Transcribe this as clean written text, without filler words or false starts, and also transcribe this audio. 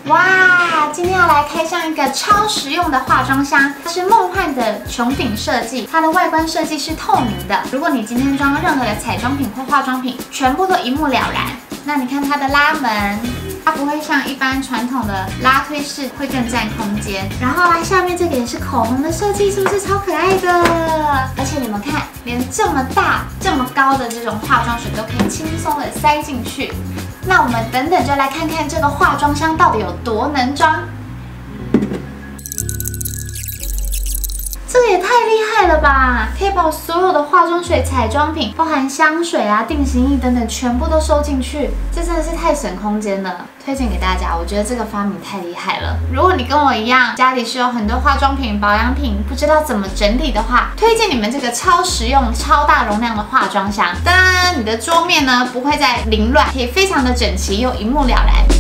哇，今天要来开箱一个超实用的化妆箱，它是梦幻的穹顶设计，它的外观设计是透明的。如果你今天装任何的彩妆品或化妆品，全部都一目了然。那你看它的拉门，它不会像一般传统的拉推式，会更占空间。然后啊，下面这个也是口红的设计，是不是超可爱的？而且你们看，连这么大、这么高的这种化妆水都可以轻松的塞进去。那我们等等就来看看这个化妆箱到底有多能装。这个也太厉害了吧！可以把所有的化妆水、彩妆品，包含香水啊、定型液等等，全部都收进去。这真的是太省空间了，推荐给大家。我觉得这个发明太厉害了。如果你跟我一样，家里是有很多化妆品、保养品，不知道怎么整理的话，推荐你们这个超实用、超大容量的化妆箱。当然，你的桌面呢不会再凌乱，可以非常的整齐又一目了然。